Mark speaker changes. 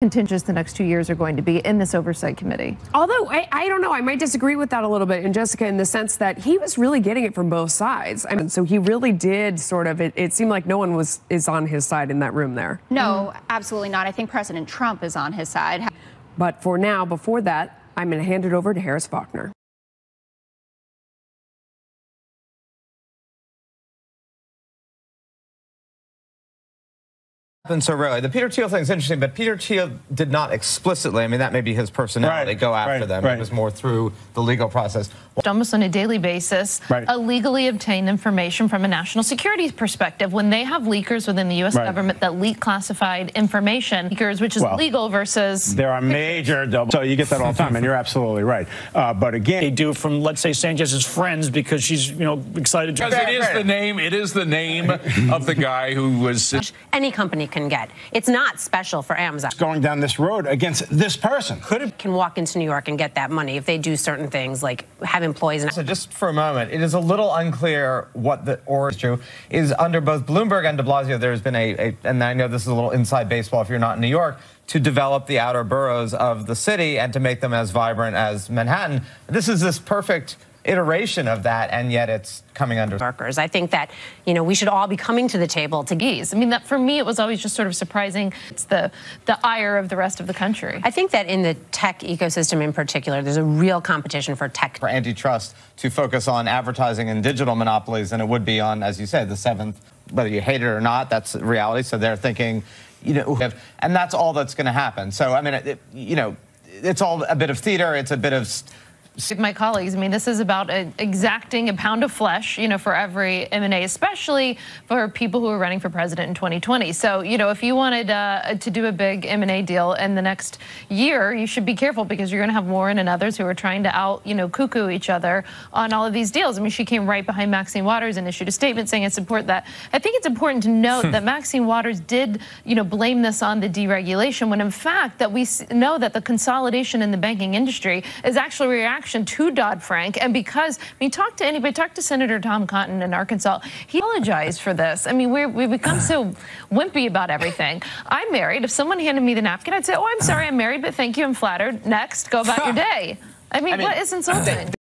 Speaker 1: contentious the next 2 years are going to be in this oversight committee.
Speaker 2: Although, I don't know, I might disagree with that a little bit, and Jessica, in the sense that he was really getting it from both sides. I mean, so he really did sort of, it seemed like no one is on his side in that room there.
Speaker 3: No, absolutely not. I think President Trump is on his side.
Speaker 2: But for now, before that, I'm going to hand it over to Harris Faulkner.
Speaker 4: So rarely. The Peter Thiel thing is interesting, but Peter Thiel did not explicitly, I mean, that may be his personality, go after them. It was more through the legal process.
Speaker 1: Almost on a daily basis, illegally obtained information from a national security perspective. When they have leakers within the U.S. government that leak classified information, leakers, which is legal versus...
Speaker 5: There are major double... So you get that all the time, and you're absolutely right. But again...
Speaker 6: They do from, let's say, Sanchez's friends because she's, you know, excited to...
Speaker 7: Because it is the name of the guy who was...
Speaker 8: Any company can get. It's not special for Amazon.
Speaker 5: Going down this road against this person.
Speaker 8: Can walk into New York and get that money if they do certain things, like have employees.
Speaker 4: So just for a moment, it is a little unclear what the origin is under both Bloomberg and de Blasio. There's been and I know this is a little inside baseball if you're not in New York, to develop the outer boroughs of the city and to make them as vibrant as Manhattan. This is this perfect iteration of that, and yet it's coming under
Speaker 8: workers. I think that, you know, we should all be coming to the table to
Speaker 1: ease. I mean, that for me, it was always just sort of surprising. It's the ire of the rest of the country.
Speaker 8: I think that in the tech ecosystem in particular, there's a real competition for tech.
Speaker 4: For antitrust to focus on advertising and digital monopolies than it would be on, as you say, the seventh, whether you hate it or not, that's reality. So they're thinking, you know, and that's all that's going to happen. So, I mean, you know, it's all a bit of theater. It's a bit of...
Speaker 1: My colleagues, I mean, this is about exacting a pound of flesh, you know, for every M&A, especially for people who are running for president in 2020. So, you know, if you wanted to do a big M&A deal in the next year, you should be careful because you're going to have Warren and others who are trying to cuckoo each other on all of these deals. I mean, she came right behind Maxine Waters and issued a statement saying it's important that, I think it's important to note that Maxine Waters did, you know, blame this on the deregulation when in fact that we know that the consolidation in the banking industry is actually a reaction to Dodd-Frank, and because I mean, talk to Senator Tom Cotton in Arkansas, he apologized for this. I mean, we've become so wimpy about everything. I'm married. If someone handed me the napkin, I'd say, "Oh, I'm sorry, I'm married, but thank you, I'm flattered. Next, go about your day." I mean, what is insulting?